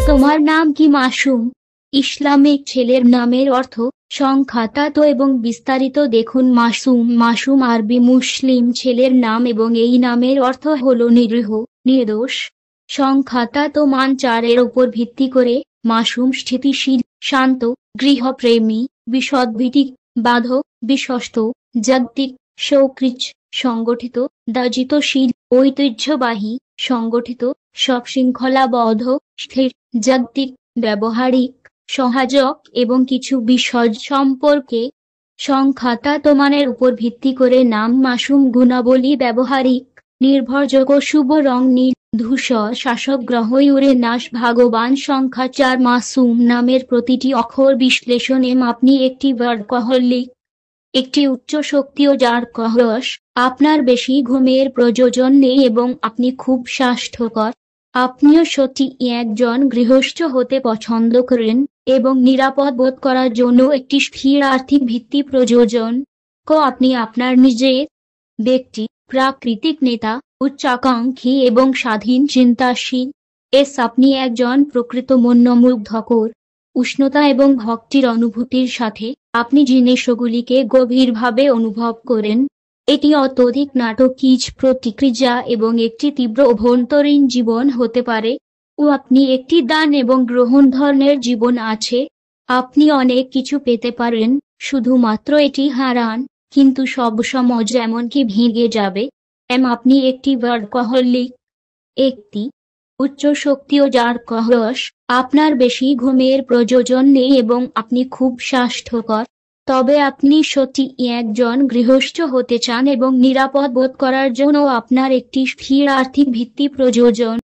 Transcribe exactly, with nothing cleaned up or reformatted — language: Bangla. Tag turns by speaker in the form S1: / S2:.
S1: তোমার নাম কি মাসুম? ইসলামিক ছেলের নামের অর্থ সংখ্যাত এবং বিস্তারিত দেখুন। মাসুম মাসুম আরবি মুসলিম ছেলের নাম এবং এই নামের অর্থ হল নিরীহ, নির্দোষ। সংখ্যাত মান চারের উপর ভিত্তি করে মাসুম স্থিতিশীল, শান্ত, গৃহপ্রেমী, বিশদভিত্তিক, বাধক, বিশ্বস্ত, জাগতিক, সক্রিয়, সংগঠিত, দায়িত্বশীল, ঐতিহ্যবাহী, সংগঠিত, সবশৃঙ্খলাবদ্ধ, স্থির, জাগতিক, ব্যবহারিক, সহায়ক এবং কিছু বিষয় সম্পর্কে। সংখ্যাত মানের উপর ভিত্তি করে নাম মাসুম। গুণাবলী ব্যবহারিক, নির্ভরযোগ্য, শুভ রং নীল, ধূসর, শাসক গ্রহ ইউরেনাস, ভাগ্যবান। সংখ্যা চার। মাসুম নামের প্রতিটি অক্ষর বিশ্লেষণ এম। আপনি একটি ওয়ার্কহলিক, একটি উচ্চ শক্তিও যার রহস্য আপনার বেশি ঘুমের প্রয়োজন নেই এবং আপনি খুব স্বাস্থ্যকর। আপনিও সত্যি একজন গৃহস্থ হতে পছন্দ করেন এবং নিরাপদ বোধ করার জন্য একটি স্থির আর্থিক ভিত্তি প্রয়োজন। ক আপনি আপনার নিজের ব্যক্তি, প্রাকৃতিক নেতা, উচ্চাকাঙ্ক্ষী এবং স্বাধীন চিন্তাশীল। এস আপনি একজন প্রকৃত মনোমুগ্ধকর উষ্ণতা এবং ভক্তির অনুভূতির সাথে আপনি জিনিসগুলিকে গভীরভাবে অনুভব করেন। এটি অত্যধিক নাটকীয় প্রতিক্রিয়া এবং একটি তীব্র অভ্যন্তরীণ জীবন হতে পারে। ও আপনি একটি দান এবং গ্রহণ ধরনের জীবন আছে। আপনি অনেক কিছু পেতে পারেন, শুধুমাত্র এটি হারান, কিন্তু সবসময় এমনকি ভেঙে যাবে। এম আপনি একটি ওয়ার্কহলিক, একটি উচ্চ শক্তিও যার রহস্য আপনার বেশি ঘুমের প্রয়োজন নেই এবং আপনি খুব স্বাস্থ্যকর। তবে আপনি সত্যি একজন গৃহস্থ হতে চান এবং নিরাপদ বোধ করার জন্য আপনার একটি স্থির আর্থিক ভিত্তি প্রয়োজন।